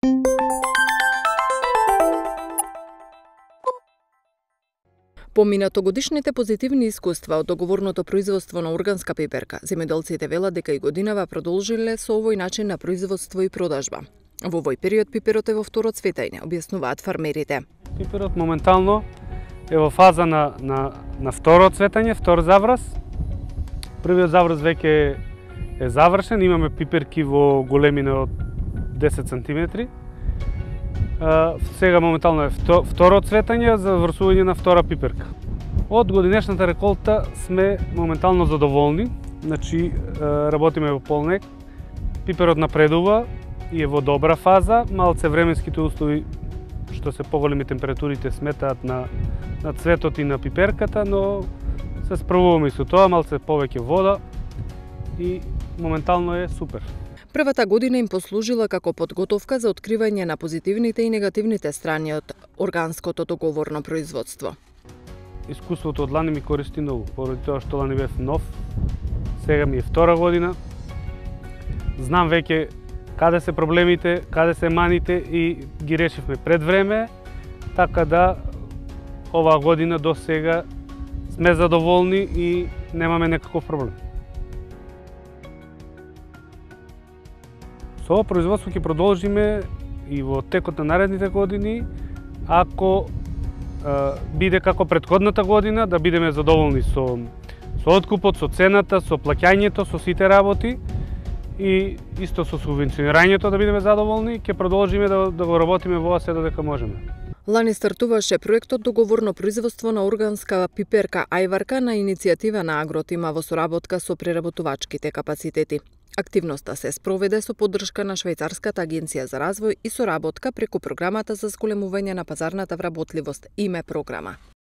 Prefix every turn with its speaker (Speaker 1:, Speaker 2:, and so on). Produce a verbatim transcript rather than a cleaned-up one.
Speaker 1: По минатогодишните позитивни искуства од договорното производство на органска пиперка, земјоделците велат дека и годинава продолжиле со овој начин на производство и продажба. Во овој период пиперот е во второ цветање, објаснуваат фармерите.
Speaker 2: Пиперот моментално е во фаза на, на, на второ цветање, втор завраз. Првиот завраз веќе е завршен, имаме пиперки во големина од десет сантиметри. Uh, сега моментално е второ цветање, завршување на втора пиперка. Од годинешната реколта сме моментално задоволни, значи uh, работиме во полнек. Пиперот напредува и е во добра фаза, малце временските услови што се поголеми температурите сметаат на, на цветот и на пиперката, но се справуваме и со тоа, малце повеќе вода и моментално е супер.
Speaker 1: Првата година им послужила како подготовка за откривање на позитивните и негативните страни од органското договорно производство.
Speaker 2: Искуството од лани ми користи многу, поради тоа што лани бев нов, сега ми е втора година. Знам веќе каде се проблемите, каде се маните и ги решивме пред време, така да оваа година до сега сме задоволни и немаме некаков проблем. Со ова производство ќе продолжиме и во текот на наредните години, ако е, биде како претходната година, да бидеме задоволни со, со откупот, со цената, со плаќањето, со сите работи и исто со субвенционирањето да бидеме задоволни, ќе продолжиме да, да го работиме во ова се додека можеме.
Speaker 1: Лани стартуваше проектот договорно производство на органска пиперка ајварка на иницијатива на Агротима во соработка со преработувачките капацитети. Активноста се спроведе со поддршка на Швајцарската агенција за развој и соработка преку програмата за зголемување на пазарната вработливост ИМЕ програма.